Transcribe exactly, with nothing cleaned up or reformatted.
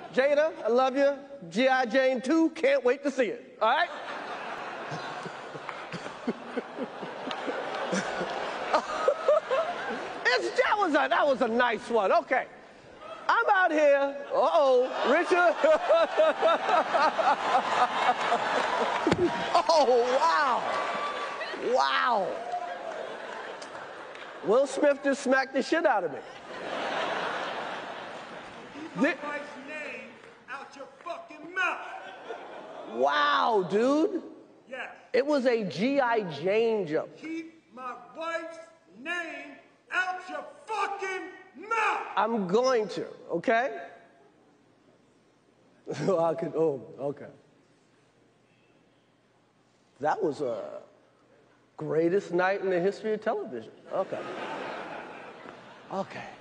Jada, I love you. G I Jane two, can't wait to see it. All right? it's, that, was a, that was a nice one. Okay. I'm out here. Uh-oh, Richard. oh, wow. Wow. Will Smith just smacked the shit out of me. Keep my wife's name out your fucking mouth. Wow, dude. Yes. It was a G I Jane joke. Keep my wife's name out your fucking mouth. I'm going to, okay? I could, oh, okay. That was a greatest night in the history of television. Okay. Okay.